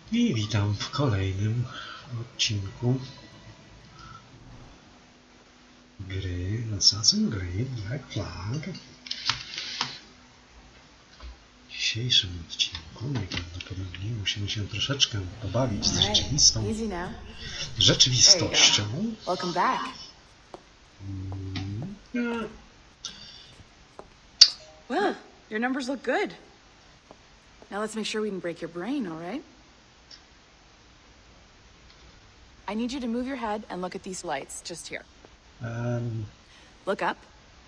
I witam w kolejnym odcinku gry Assassin's Creed Black Flag. W dzisiejszym odcinku najprawdopodobniej musimy się troszeczkę pobawić z rzeczywistością. Welcome back. Well, your numbers look good. Now let's make sure we didn't break your brain, all right? I need you to move your head and look at these lights just here. Look up.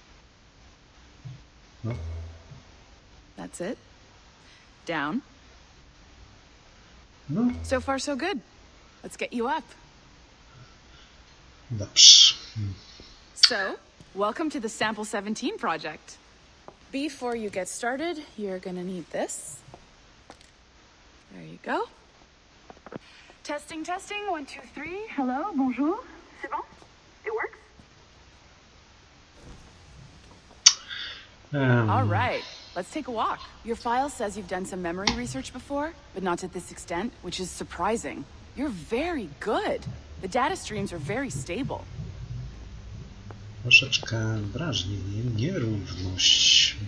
No. That's it. Down. No. So far, so good. Let's get you up. Dobrze. So, welcome to the Sample 17 project. Before you get started, you're gonna need this. There you go. Testing, testing, 1, 2, 3. Hello, bonjour. C'est bon? It works? All right, let's take a walk. Your file says you've done some memory research before, but not to this extent, which is surprising. You're very good. The data streams are very stable. Troszeczkę drażni mnie nierówność.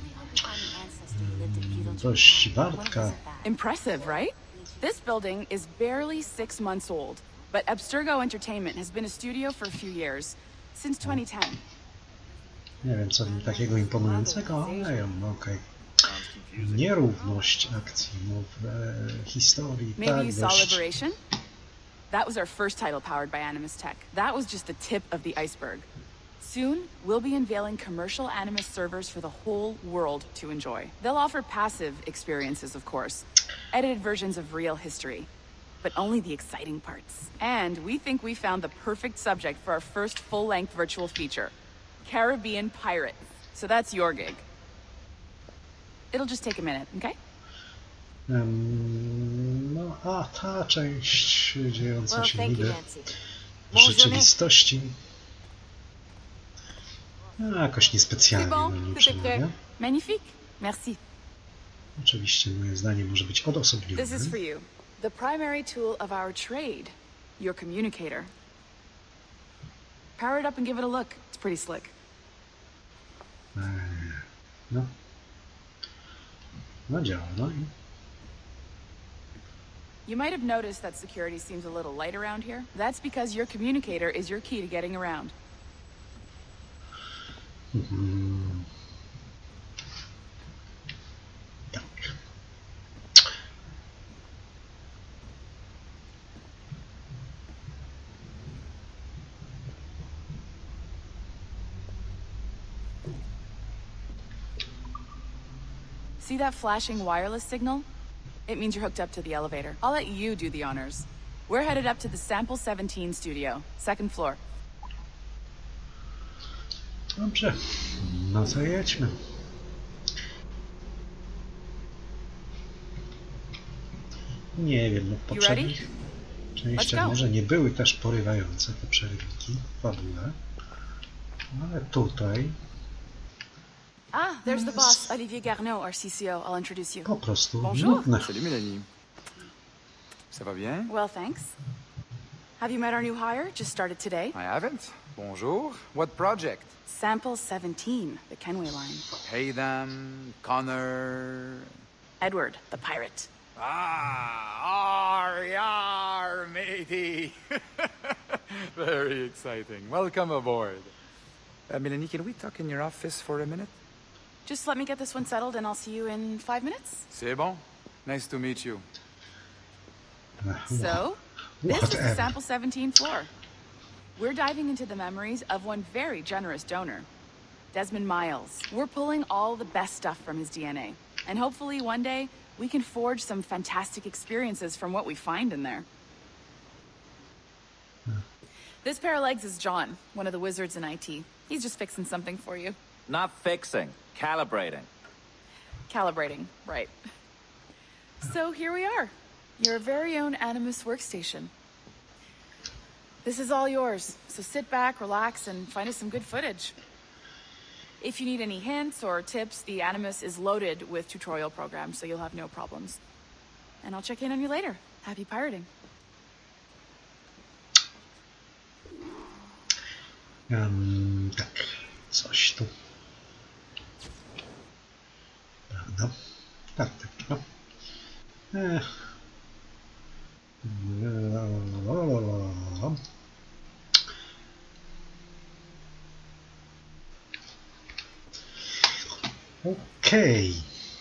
Dość wartka. Impressive, right? This building is barely 6 months old, but Abstergo Entertainment has been a studio for a few years, since 2010. Nie wiem, co w nim takiego imponującego, ale okej. Nierówność akcji w historii. Maybe you saw Liberation? That was our first title powered by Animus Tech. That was just the tip of the iceberg. Soon, we'll be unveiling commercial Animus servers for the whole world to enjoy. They'll offer passive experiences, of course. Edited versions of real history. But only the exciting parts. And we think we found the perfect subject for our first full-length virtual feature. Caribbean Pirates. So that's your gig. It'll just take a minute, okay? No, a ta część dziejąca się niby w rzeczywistości. Jakoś niespecjalnie mnie przemawia. Magnifique. Merci. Oczywiście moje zdanie może być odosobnione. This is for you. The primary tool of our trade. Your communicator. Power it up and give it a look. It's pretty slick. No. No działa, no i... You might have noticed that security seems a little light around here. That's because your communicator is your key to getting around. Tak. See that flashing wireless signal? It means you're hooked up to the elevator. I'll let you do the honors. We're headed up to the Sample 17 studio, 2nd floor. Dobrze, no to jedźmy. Nie wiem, no w poprzednich częściach może nie były też porywające te przerywniki w fabule, ale tutaj... Ah, there's the boss, Olivier Garneau, our CCO. I'll introduce you. Po prostu Bonjour. nudne. Salut Mélanie. Ça va bien? Well, thanks. Have you met our new hire? Just started today. I haven't. Bonjour. What project? Sample 17, the Kenway line. Hey them, Connor... Edward, the pirate. Ah, yar, matey. Very exciting. Welcome aboard. Mélanie, can we talk in your office for a minute? Just let me get this one settled and I'll see you in 5 minutes. C'est bon. Nice to meet you. So, this is the Sample 17 floor. We're diving into the memories of one very generous donor, Desmond Miles. We're pulling all the best stuff from his DNA. And hopefully one day, we can forge some fantastic experiences from what we find in there. This pair of legs is John, one of the wizards in IT. He's just fixing something for you. Not fixing, calibrating. Calibrating, right. So here we are, your very own Animus workstation. This is all yours, so sit back, relax, and find us some good footage. If you need any hints or tips, the Animus is loaded with tutorial programs, so you'll have no problems. And I'll check in on you later. Happy pirating. Tak, coś tu. Prawda? Tak, no. Okej.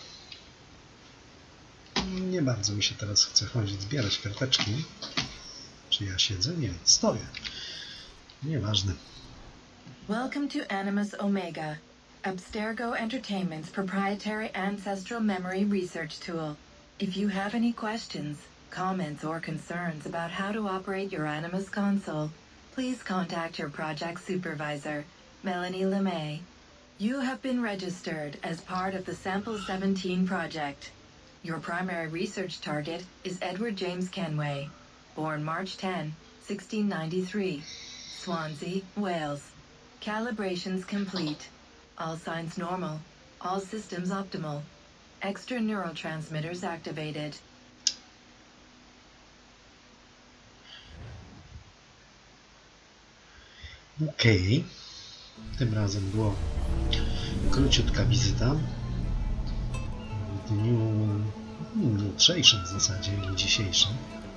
Nie bardzo mi się teraz chce chodzić, zbierać karteczki. Czy ja siedzę? Nie, stoję. Nieważne. Welcome to Animus Omega, Abstergo Entertainment's proprietary ancestral memory research tool. If you have any questions, comments, or concerns about how to operate your Animus console, please contact your project supervisor, Melanie LeMay. You have been registered as part of the Sample 17 project. Your primary research target is Edward James Kenway, born March 10, 1693, Swansea, Wales. Calibrations complete. All signs normal. All systems optimal. Extra neurotransmitters activated. Okej. Tym razem była króciutka wizyta. W dniu jutrzejszym w zasadzie, nie dzisiejszym.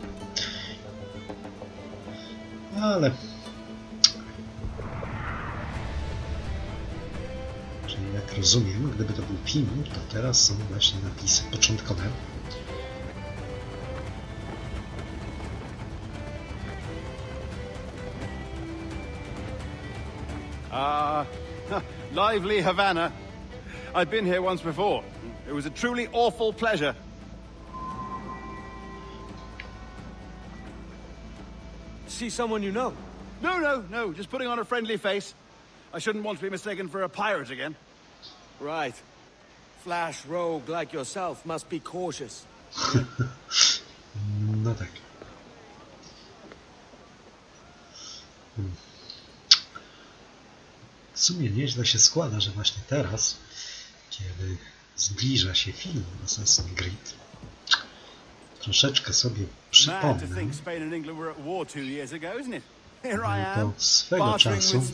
Ale czyli jak rozumiem, gdyby to był film, to teraz są właśnie napisy początkowe. Lively Havana. I've been here once before. It was a truly awful pleasure. See someone you know? No. Just putting on a friendly face. I shouldn't want to be mistaken for a pirate again. Right. Flash rogue like yourself must be cautious. No tak. W sumie nieźle się składa, że właśnie teraz, kiedy zbliża się film Assassin's Creed, troszeczkę sobie przypomnę, to swego czasu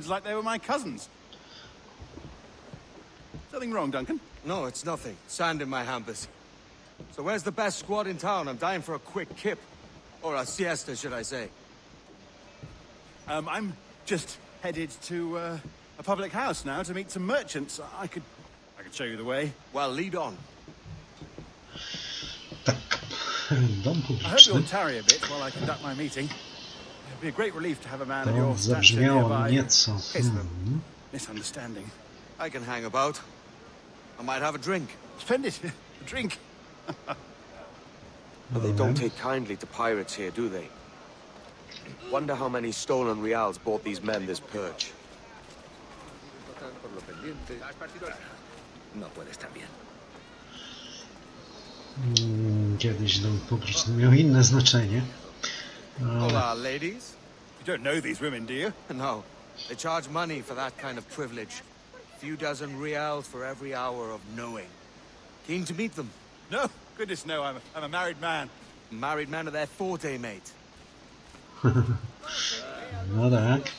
Something wrong, Duncan? No, it's nothing. Sand in my hampers. So where's the best squad in town? I'm dying for a quick kip. Or a siesta, should I say. I'm just headed to a public house now to meet some merchants. I could show you the way. Well, lead on. Tak, dom I hope publiczny. you'll tarry a bit while I conduct my meeting. It'd be a great relief to have a man of To your stature zabrzmiało nearby. nieco. Case of a misunderstanding. I can hang about. I might have a drink. Splendid. A drink. But they don't take kindly to pirates here, do they? Wonder how many stolen reals bought these men this perch. Kiedyś dom publiczny miał inne znaczenie. Hola, ladies. You don't know these women, do you? No. They charge money for that kind of privilege. A few dozen reals for every hour of knowing. Keen to meet them. No, goodness no. I'm a married man. Married man of their forte, mate. No tak.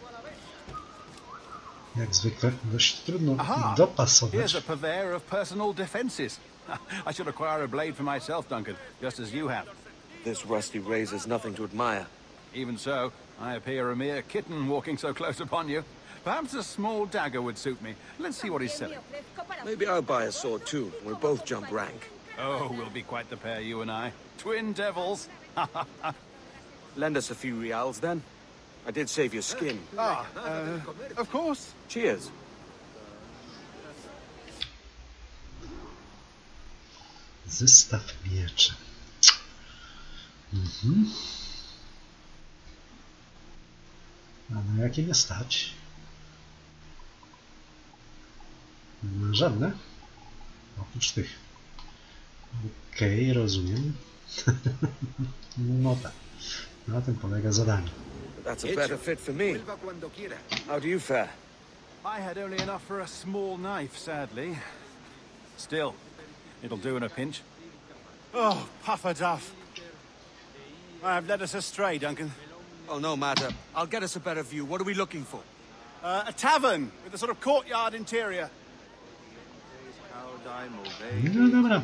Jak zwykle dość trudno Aha! dopasować. Here's a purveyor of personal defenses. I should acquire a blade for myself, Duncan, just as you have. This rusty razor's nothing to admire. Even so, I appear a mere kitten walking so close upon you. Perhaps a small dagger would suit me. Let's see what he's selling. Maybe I'll buy a sword too. We'll both jump rank. Oh, we'll be quite the pair, you and I. Twin devils. Lend us a few reals, then. I did save your skin. Of course. Cheers. Zestaw mieczy. A na jakie mnie stać? Żadne? Oprócz tych. Okej, rozumiem. No tak. Na tym polega zadanie. That's a better fit for me. How do you fare? I had only enough for a small knife, sadly. Still, it'll do in a pinch. Oh, Puffer Duff. I've led us astray, Duncan. Oh, no matter. I'll get us a better view. What are we looking for? A tavern with a sort of courtyard interior. No dobra.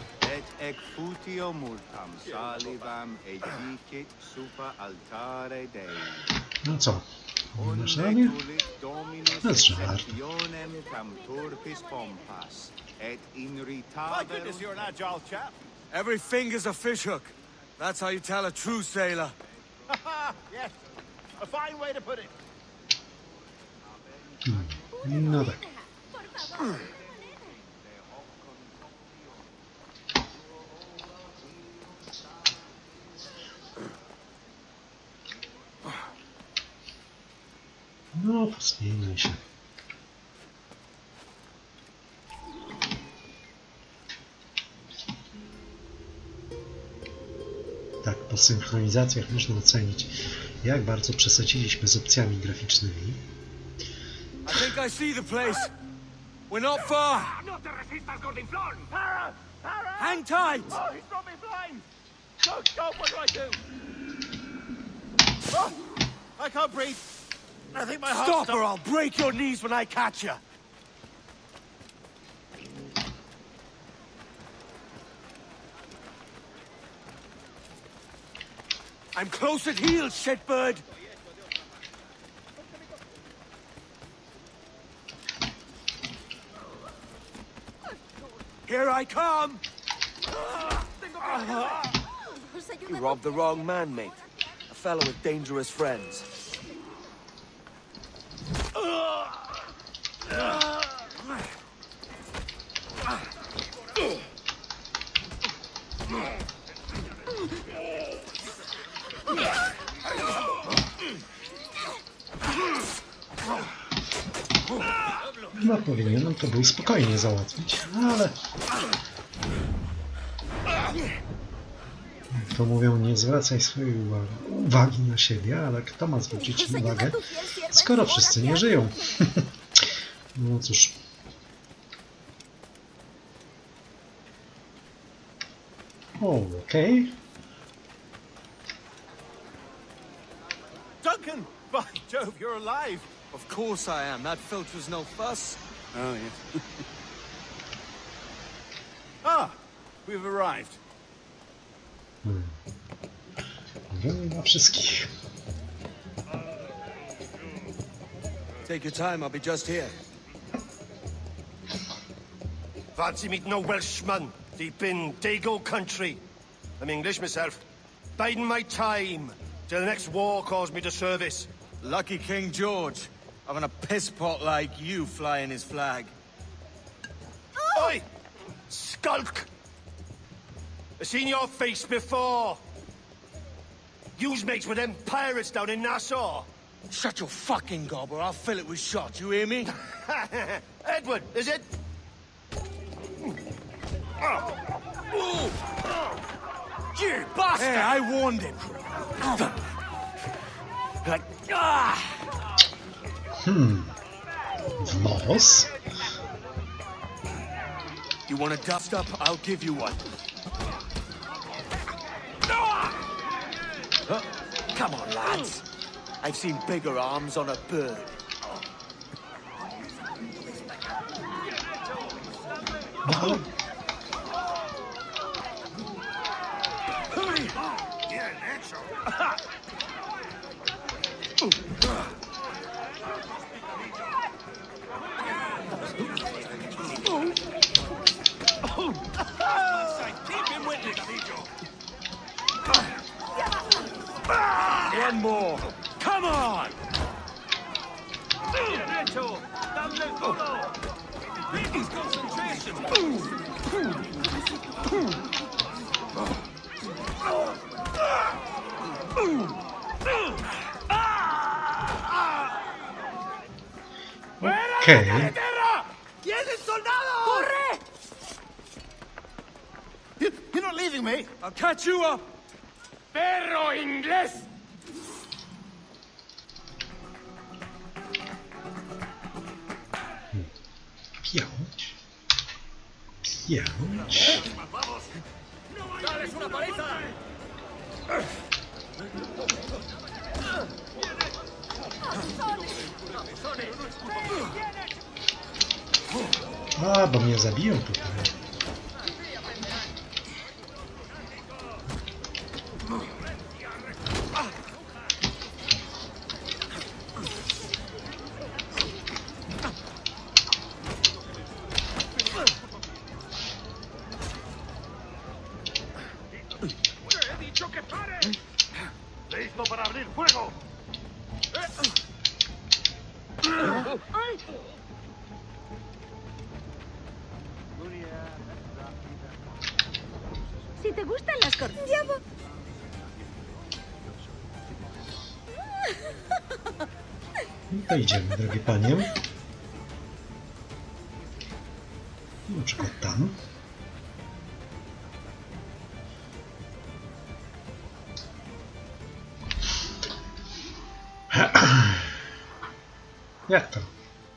No co? Masz ramię? Bez żartu. My goodness, you're an agile chap. Every finger's a fishhook. That's how you tell a true sailor. Yes, a fine way to put it. No tak. No, posmiejmy się. Tak, po synchronizacjach można ocenić, jak bardzo przesadziliśmy z opcjami graficznymi. I think I see the place. We're not far. Hang tight. Oh, he's got me blind. God, what do I do? Oh, I can't breathe. I think my heart's Stop or I'll break your knees when I catch you. I'm close at heel, shitbird. Here I come. You robbed the wrong man, mate. A fellow with dangerous friends. No powinienem to był spokojnie załatwić, ale... To mówią, nie zwracaj swojej uwagi na siebie, ale kto ma zwrócić uwagę, skoro wszyscy nie żyją? No cóż. Okej. Duncan! By Jove, you're alive! Of course I am. That filch was no fuss. Oh, yes. Ah, we've arrived. Dla wszystkich. Take your time, I'll be just here. Fancy meeting a Welshman deep in Dago country. I'm English myself. Biding my time till the next war calls me to service. Lucky King George, having a piss pot like you flying his flag. Oi! Skulk! I've seen your face before. You's mates with them pirates down in Nassau. Shut your fucking gob or I'll fill it with shot, you hear me? Edward, is it? You bastard! Hey, I warned him. W nos? You want a dust up? I'll give you one. Come on, lads. I've seen bigger arms on a bird. No. One more. Come on! Okay. You're not leaving me! I'll catch you up! Perro inglés! Piąć. A, bo mnie zabiją tutaj. ¡Listo para abrir fuego! Si te gustan las cortinas. To idziemy, drogie panie. Na przykład tam. Jak to?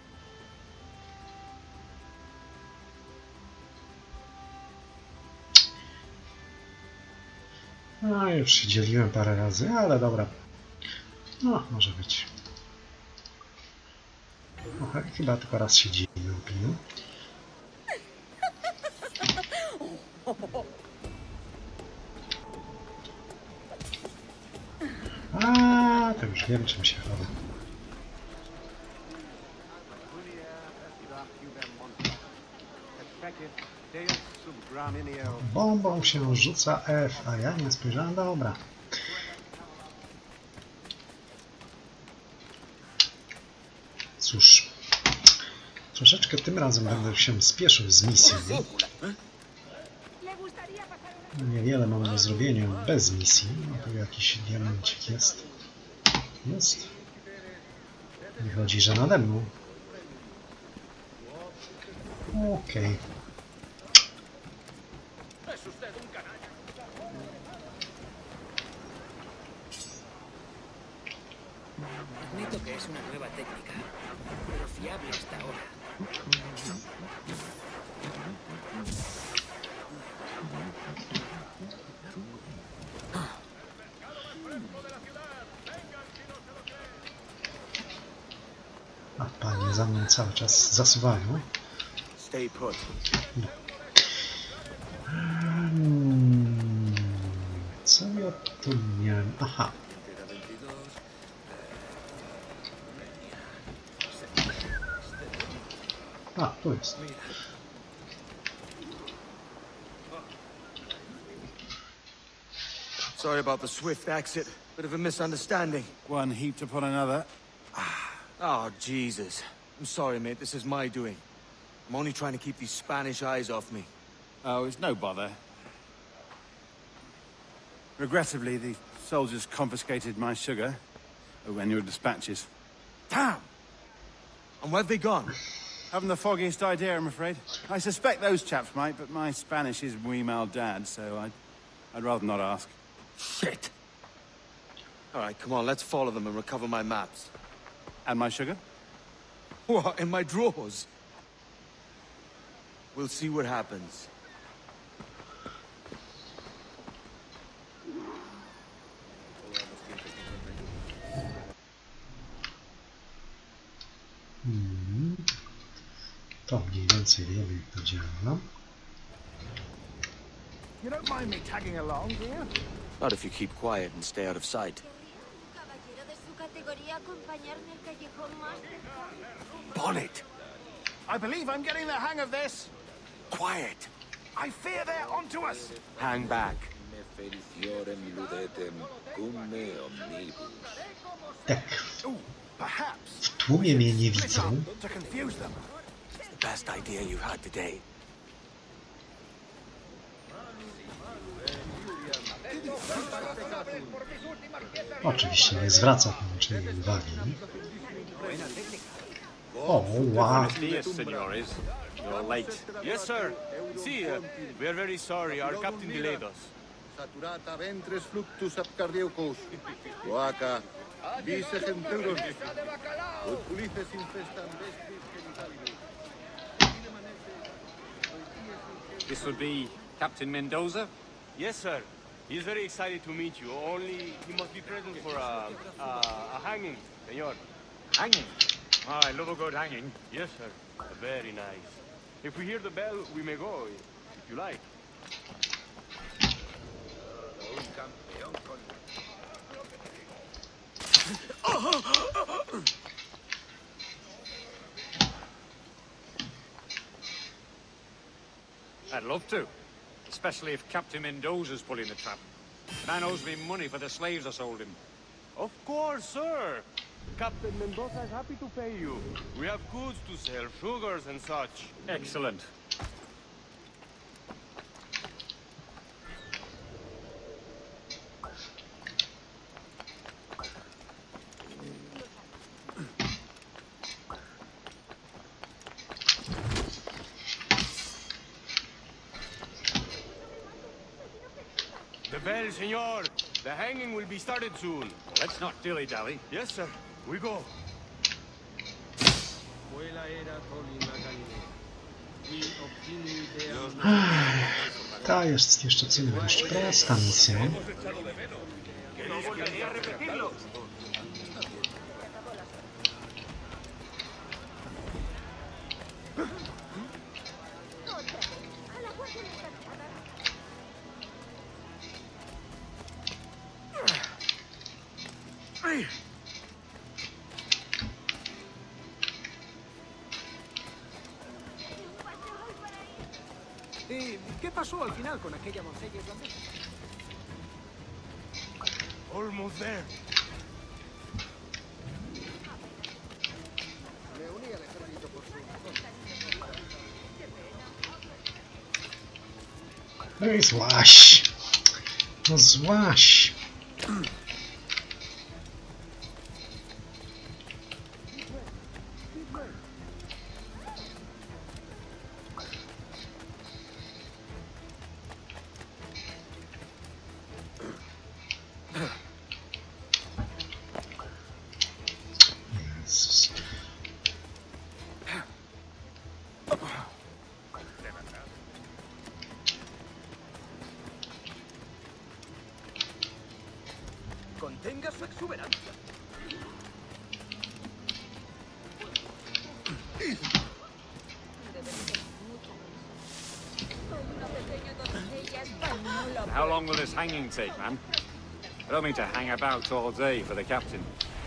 No już się dzieliłem parę razy, ale dobra. No, może być. Aha, chyba tylko raz się dzieliłem opinią. A, to już wiem, czym się chowa. Bombą się rzuca F, a ja nie spojrzałem. Dobra. Cóż, troszeczkę tym razem będę się spieszył z misją. Niewiele mam do zrobienia bez misji. No tu jakiś diamencik jest. Jest. Nie chodzi, że nade mną. Okej. Admito que es una nueva técnica, pero fiable hasta ahora. A panie za mną cały czas zasuwają. Stay put. No. Co ja tu miałem? Aha. A, tu jest. Sorry about the swift exit. Bit of a misunderstanding. One heaped upon another. Oh, Jesus. I'm sorry, mate. This is my doing. I'm only trying to keep these Spanish eyes off me. Oh, it's no bother. Regrettably, the soldiers confiscated my sugar when your dispatches. Damn! And where have they gone? Haven't the foggiest idea, I'm afraid. I suspect those chaps might, but my Spanish is muy mal dad, so I'd rather not ask. Shit! All right, come on, let's follow them and recover my maps. And my sugar? What, in my drawers? We'll see what happens. To mniej więcej wiemy, jak to działa. You don't mind me tagging along, do you? Not if you keep quiet and stay out of sight. Bonnet! I believe I'm getting the hang of this. Quiet! I fear they're onto us. Hang back. Tak. Ooh, perhaps. W tłumie mnie nie widzą. To confuse them. It's the best idea you had today. Oczywiście nie zwraca pan niczej uwagi. O, wow. Yes, senores. You're late. Yes, sir. See, we are very sorry. Our captain delayed us. Saturata ventres fluctus abcardiocus. Loaca. Vice centuros. Pulices infestan vestis genitalius. This will be Captain Mendoza? Yes, sir. He's very excited to meet you. Only he must be present for a hanging, senor. Hanging? Oh, I love a good hanging. Yes, sir. Very nice. If we hear the bell, we may go, if you like. I'd love to. Especially if Captain Mendoza's pulling the trap. The man owes me money for the slaves I sold him. Of course, sir. Captain Mendoza is happy to pay you. We have goods to sell, sugars and such. Excellent. The bell, senor. The hanging will be started soon. Let's not dilly-dally. Yes, sir. We go. Ta jest jeszcze co innego, jeszcze prosta misja. ¿Qué pasó al final con aquella doncella irlandesa? Almost there. Me uní al ejército por su... No i złaś. No złaś. Contenga su exuberancia. How long will this hanging take, man? I don't mean to hang about all day for the captain.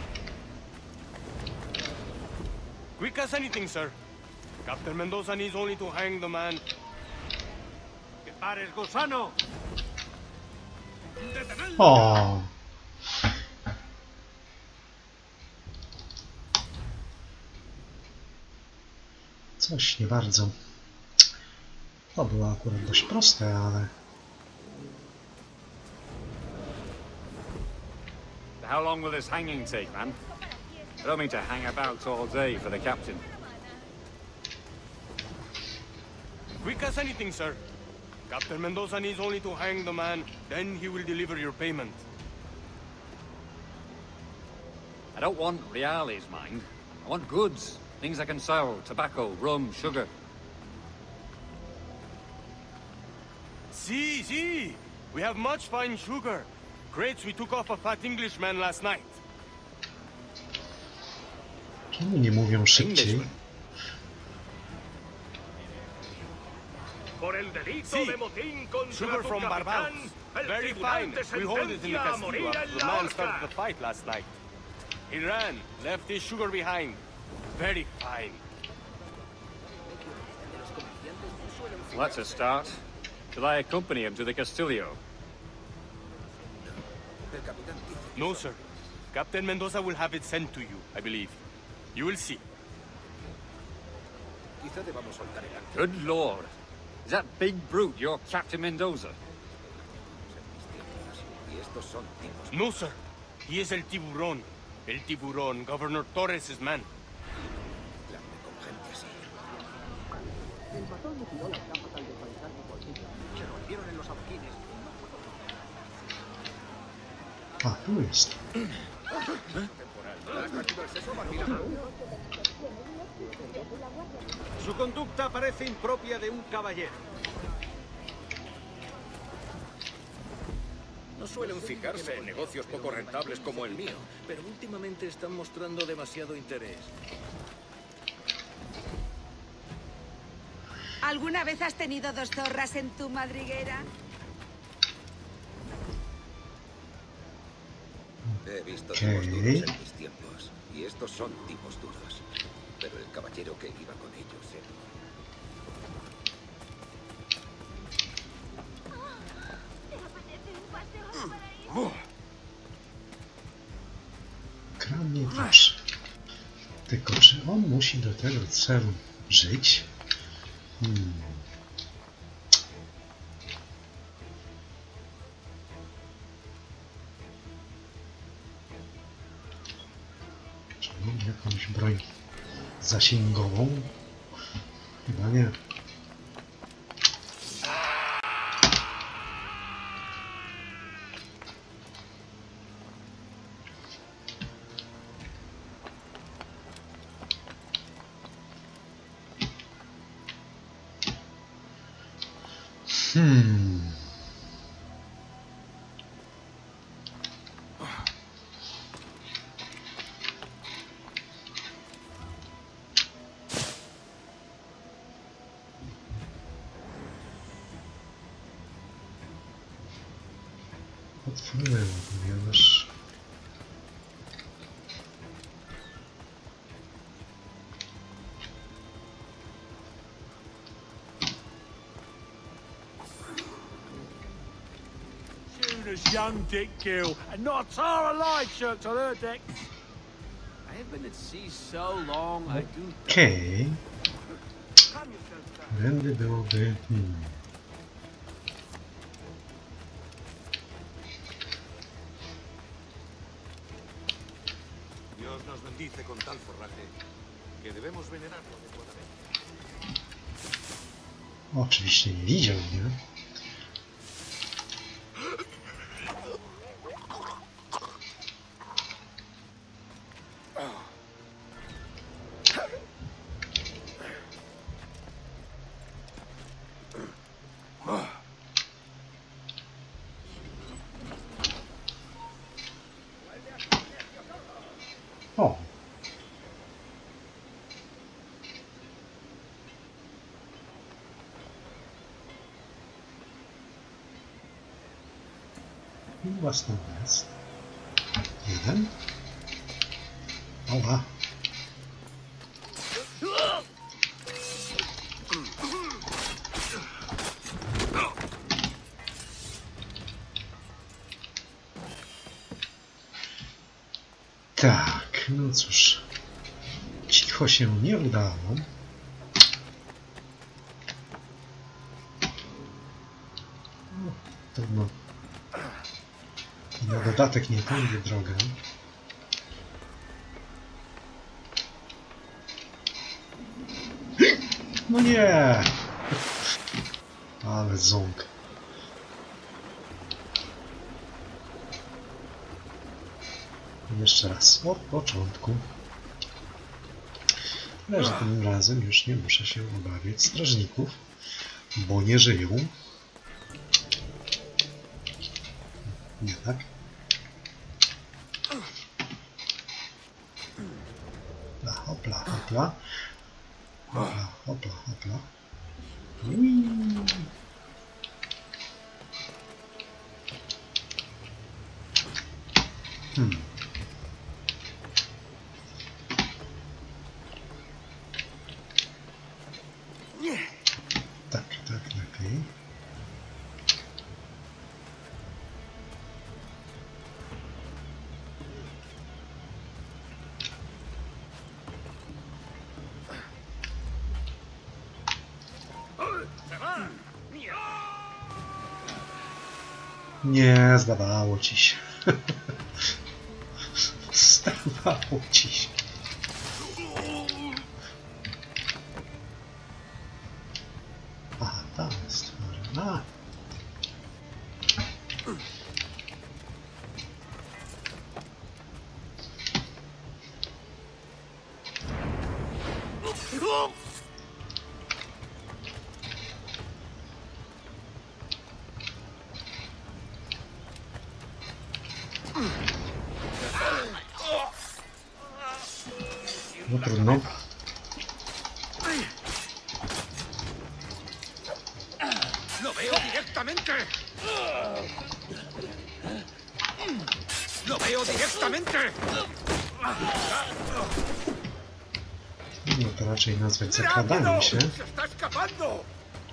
Quick as anything, sir. Captain Mendoza needs only to hang the man. ¡Que pares, gusano! O. Coś nie bardzo. To było akurat dość proste, ale... How long will this hanging take, man? I don't mean to hang about all day for the captain. Quick as anything, sir. Captain Mendoza needs only to hang the man, then he will deliver your payment. I don't want reales, mind. I want goods. Things I can sell. Tobacco, rum, sugar. See. We have much fine sugar. Crates we took off a fat Englishman last night. Czemu nie mówią szybciej? See, sugar from Barbados. Very fine. We hold it in the castillo after the man started the fight last night. He ran, left his sugar behind. Very fine. Well, that's a start. Shall I accompany him to the Castillo? No, sir. Captain Mendoza will have it sent to you, I believe. You will see. Good Lord. Is that big brute your Captain Mendoza? No, sir. He is El Tiburón. El Tiburón, Governor Torres' man. A, tu jest. Su conducta parece impropia de un caballero. No suelen fijarse en negocios poco rentables como el mío, pero últimamente están mostrando demasiado interés. ¿Alguna vez has tenido 2 zorras en tu madriguera? He visto tipos duros en mis tiempos, y estos son tipos duros. Pero el caballero que iba con ellos era... Kradnie też. Tylko czy on musi do tego celu żyć? Czy mam jakąś broń zasięgową? Chyba nie. Otworzyłem, ponieważ As young Dick Gill, and not a tar alive shirked on her deck. I have been at sea so long, I do... Okej. Będę byłoby... Dios nos bendice con tal forraje, que debemos venerarlo adecuadamente. Oczywiście nie widział mnie. O! I własny jest. Jeden. Oła. Tak, no cóż, cicho się nie udało. No, trudno. Na dodatek nie tędy droga. No nie! Ale ząg. Jeszcze raz od początku. Ale że tym razem już nie muszę się obawiać strażników, bo nie żyją. Nie tak? Hopla, hopla. Hopla, hopla, hopla. Ui. Tak, tak, lepiej. Nie, zdawało ci się. Zdawało ci się. Aha, tam jest stworzona. No trudno. ¡Lo veo directamente! ¡Lo veo directamente! No to raczej nazwać zakradaniem się. ¡Se está escapando!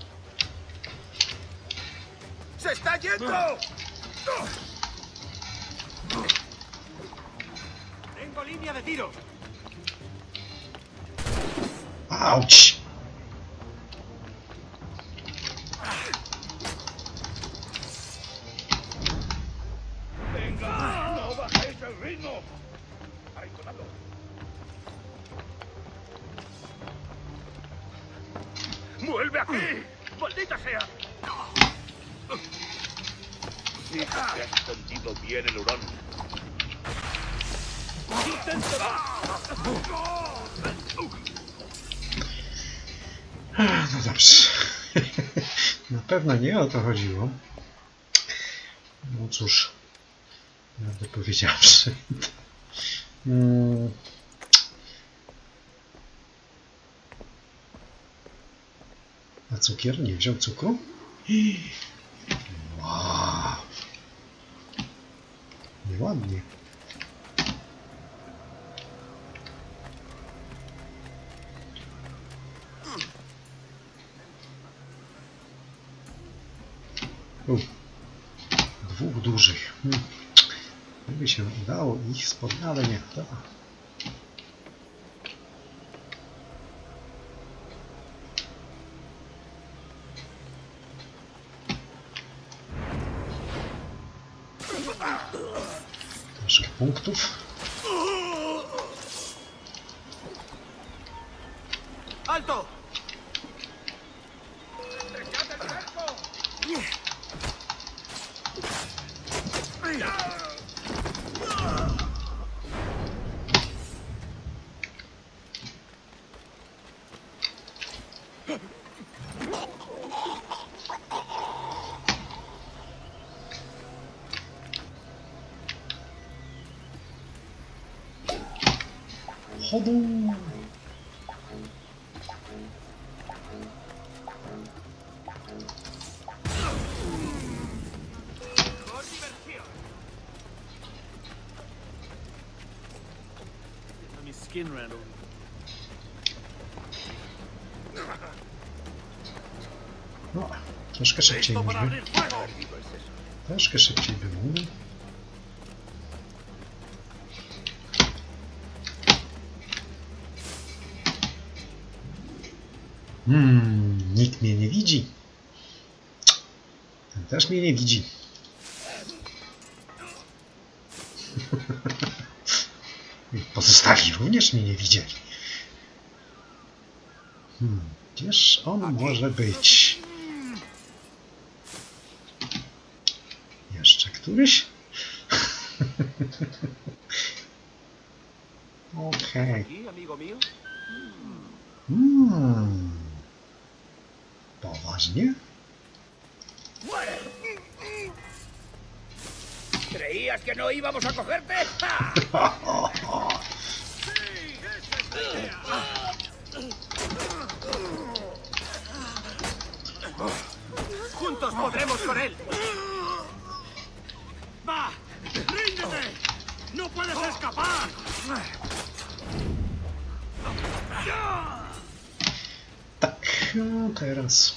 ¡Se está yendo! Tengo línea de tiro. Auć! Venga, no bajéis el ritmo. Ahí, colado. ¡Vuelve aquí! ¡Maldita sea! Sí, se ha escondido bien el hurón. No dobrze. Na pewno nie o to chodziło. No cóż, prawdę powiedziawszy. A cukier nie wziął cukru? Wow. Nieładnie. Dwóch dużych. Gdyby się udało ich spotkać, ale nie. Dobra. Troszkę punktów. ¡Alto! Chodu. Skin Randall. No, troszkę szybciej mógłby. Troszkę szybciej by mógł. Nikt mnie nie widzi. Ten też mnie nie widzi. Pozostali również mnie nie widzieli. Gdzież on może być? Jeszcze któryś? Okej. Poważnie? ¿Creías que no íbamos a cogerte? ¡Juntos podremos con él! ¡Va! ¡Ríndete! ¡No puedes escapar! Tak, no teraz...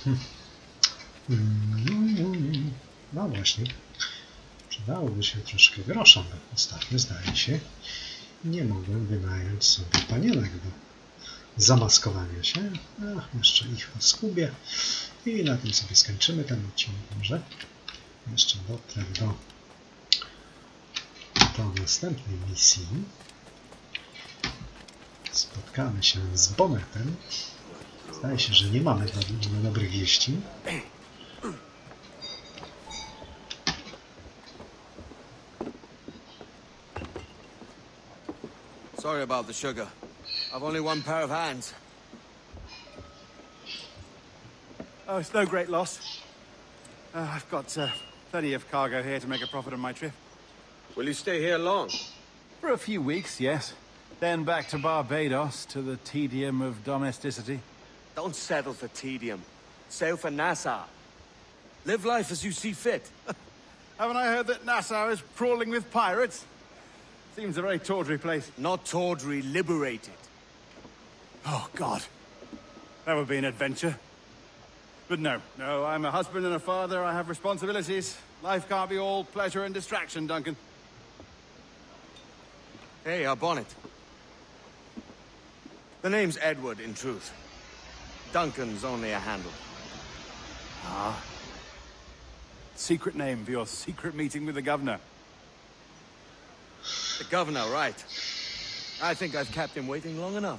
No właśnie. Przydałoby się troszkę grosza, bo ostatnio, zdaje się, nie mogłem wynająć sobie panienek do zamaskowania się. Jeszcze ich zgubię i na tym sobie skończymy ten odcinek. Może jeszcze dotrę do następnej misji. Spotkamy się z Bonnetem. Zdaje się, że nie mamy dobrych wieści. Sorry about the sugar. I've only one pair of hands. Oh, it's no great loss. I've got plenty of cargo here to make a profit on my trip. Will you stay here long? For a few weeks, yes. Then back to Barbados, to the tedium of domesticity. Don't settle for tedium. Sail for Nassau. Live life as you see fit. Haven't I heard that Nassau is crawling with pirates? Seems a very tawdry place. Not tawdry, liberated. Oh, God. That would be an adventure. But no, I'm a husband and a father. I have responsibilities. Life can't be all pleasure and distraction, Duncan. Hey, our bonnet. The name's Edward, in truth. Duncan's only a handle. Ah. Secret name for your secret meeting with the governor. The governor, right. I think I've kept him waiting long enough.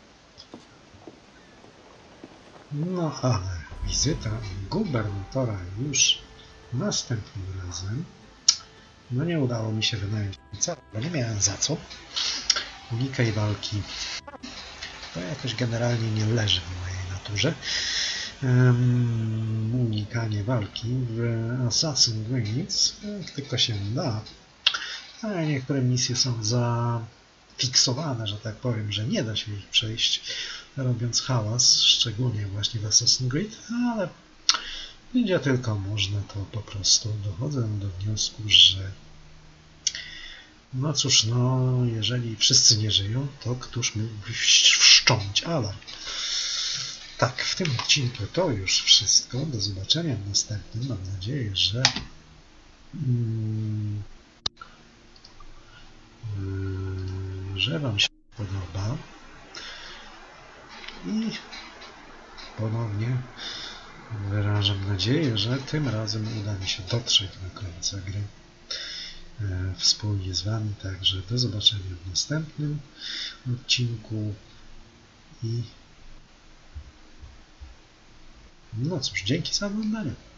No ale wizyta gubernatora już następnym razem. No nie udało mi się wynająć oficara, bo nie miałem za co. Unikaj walki. To jakoś generalnie nie leży w mojej naturze. Unikanie walki w Assassin's Creed, jak tylko się da. Ale niektóre misje są zafiksowane, że tak powiem, że nie da się ich przejść robiąc hałas, szczególnie właśnie w Assassin's Creed, ale gdzie tylko można, to po prostu dochodzę do wniosku, że no cóż, no jeżeli wszyscy nie żyją, to któż mógłby wszcząć alarm. Tak, w tym odcinku to już wszystko. Do zobaczenia w następnym. Mam nadzieję, że Wam się podoba. I ponownie wyrażam nadzieję, że tym razem uda mi się dotrzeć do końca gry wspólnie z Wami. Także do zobaczenia w następnym odcinku i no cóż, dzięki za oglądanie.